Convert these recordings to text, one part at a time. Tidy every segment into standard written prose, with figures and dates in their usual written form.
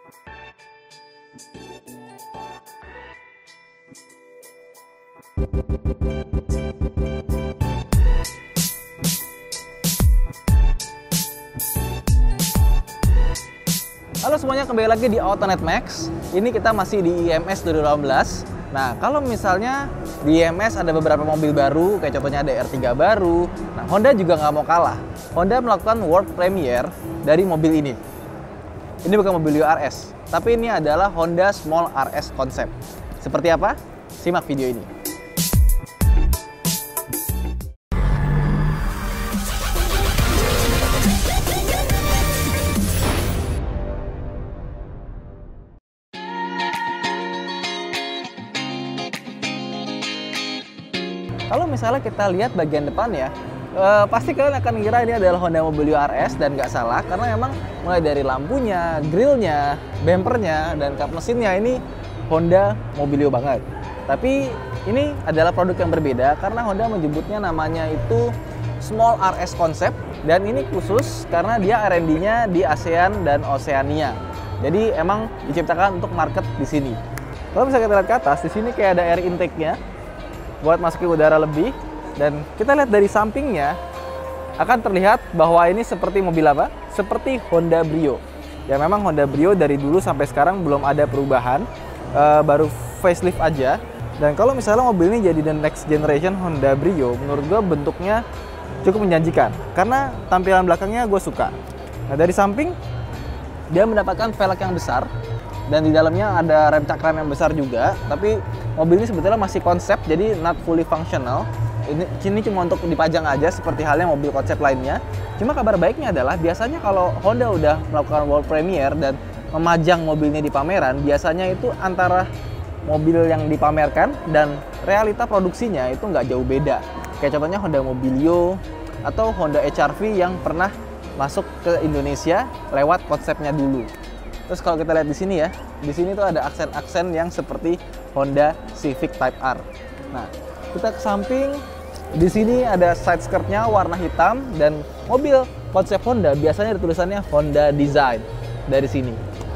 Halo semuanya, kembali lagi di Autonet Max. Ini kita masih di IMS 2018. Nah, kalau misalnya di IMS ada beberapa mobil baru, kayak contohnya ada R3 baru. Nah, Honda juga nggak mau kalah. Honda melakukan world premiere dari mobil ini. Ini bukan mobil RS, tapi ini adalah Honda Small RS Concept. Seperti apa? Simak video ini. Kalau misalnya kita lihat bagian depan ya, pasti kalian akan kira ini adalah Honda Mobilio RS, dan nggak salah karena memang mulai dari lampunya, grillnya, bempernya, dan kap mesinnya ini Honda Mobilio banget. Tapi ini adalah produk yang berbeda karena Honda menyebutnya namanya itu Small RS Concept, dan ini khusus karena dia R&D-nya di ASEAN dan Oceania. Jadi emang diciptakan untuk market di sini. Kalau bisa kita lihat ke atas, di sini kayak ada air intake-nya buat masukin udara lebih, dan kita lihat dari sampingnya akan terlihat bahwa ini seperti mobil apa? Seperti Honda Brio. Ya memang Honda Brio dari dulu sampai sekarang belum ada perubahan, baru facelift aja. Dan kalau misalnya mobil ini jadi the next generation Honda Brio, menurut gue bentuknya cukup menjanjikan karena tampilan belakangnya gue suka. Nah, dari samping dia mendapatkan velg yang besar, dan di dalamnya ada rem cakram yang besar juga. Tapi mobil ini sebetulnya masih konsep, jadi not fully functional. Ini cuma untuk dipajang aja seperti halnya mobil konsep lainnya. Cuma kabar baiknya adalah biasanya kalau Honda udah melakukan world premiere dan memajang mobilnya di pameran, biasanya itu antara mobil yang dipamerkan dan realita produksinya itu nggak jauh beda. Kayak contohnya Honda Mobilio atau Honda HR-V yang pernah masuk ke Indonesia lewat konsepnya dulu. Terus kalau kita lihat di sini ya, di sini tuh ada aksen-aksen yang seperti Honda Civic Type R. Nah, kita ke samping, di sini ada side skirtnya warna hitam, dan mobil konsep Honda biasanya tulisannya Honda Design dari sini.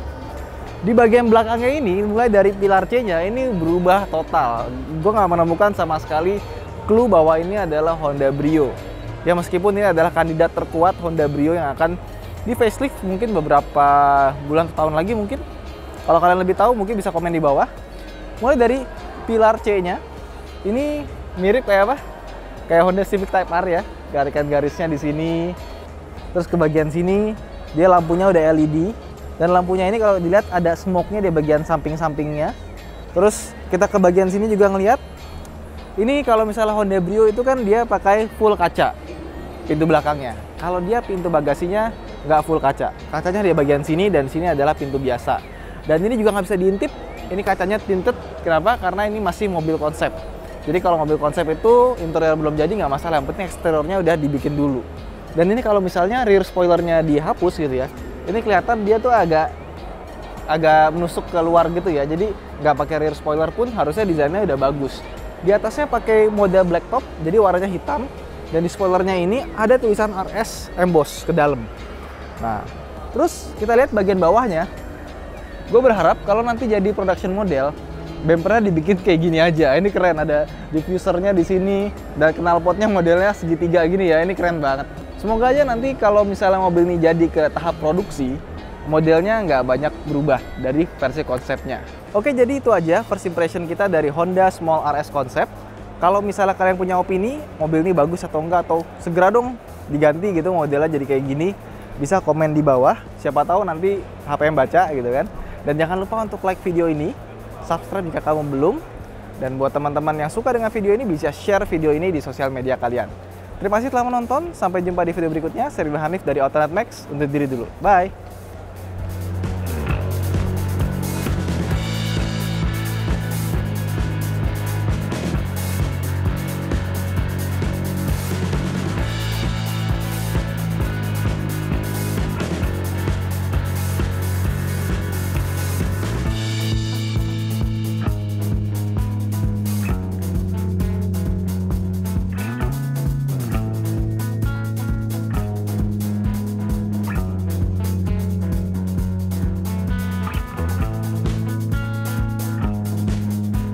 Di bagian belakangnya ini, mulai dari pilar C-nya ini berubah total. Gue nggak menemukan sama sekali clue bahwa ini adalah Honda Brio. Ya meskipun ini adalah kandidat terkuat Honda Brio yang akan di facelift mungkin beberapa bulan atau tahun lagi mungkin. Kalau kalian lebih tahu mungkin bisa komen di bawah. Mulai dari pilar C-nya, ini mirip kayak apa? Kayak Honda Civic Type R ya, garis-garisnya di sini. Terus ke bagian sini, dia lampunya udah LED. Dan lampunya ini kalau dilihat ada smoke-nya di bagian samping-sampingnya. Terus kita ke bagian sini juga ngelihat, ini kalau misalnya Honda Brio itu kan dia pakai full kaca pintu belakangnya. Kalau dia pintu bagasinya nggak full kaca. Kacanya di bagian sini, dan sini adalah pintu biasa. Dan ini juga nggak bisa diintip. Ini kacanya tinted. Kenapa? Karena ini masih mobil konsep. Jadi kalau mobil konsep itu interior belum jadi nggak masalah. Yang penting eksteriornya udah dibikin dulu. Dan ini kalau misalnya rear spoilernya dihapus gitu ya, ini kelihatan dia tuh agak menusuk keluar gitu ya. Jadi nggak pakai rear spoiler pun harusnya desainnya udah bagus. Di atasnya pakai mode black top, jadi warnanya hitam. Dan di spoilernya ini ada tulisan RS emboss ke dalam. Nah, terus kita lihat bagian bawahnya. Gue berharap kalau nanti jadi production model, bempernya dibikin kayak gini aja. Ini keren, ada diffusernya di sini, dan knalpotnya modelnya segitiga gini ya. Ini keren banget. Semoga aja nanti kalau misalnya mobil ini jadi ke tahap produksi, modelnya nggak banyak berubah dari versi konsepnya. Oke, jadi itu aja first impression kita dari Honda Small RS Concept. Kalau misalnya kalian punya opini, mobil ini bagus atau enggak, atau segera dong diganti gitu modelnya jadi kayak gini, bisa komen di bawah. Siapa tahu nanti HP yang baca gitu kan. Dan jangan lupa untuk like video ini, subscribe jika kamu belum. Dan buat teman-teman yang suka dengan video ini, bisa share video ini di sosial media kalian. Terima kasih telah menonton, sampai jumpa di video berikutnya. Saya Ridwan Hanif dari Autonet Max, undur diri dulu. Bye!